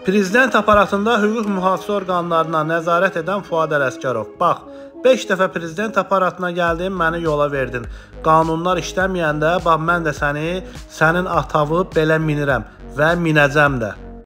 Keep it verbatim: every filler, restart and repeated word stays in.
Prezident aparatında hüquq mühafizə orqanlarına nəzarət edən Fuad Ələsgərov. Bax, beş dəfə prezident aparatına gəldin, məni yola verdin. Qanunlar işləməyəndə, bax, mən də səni, sənin atavı belə minirəm və minəcəm də.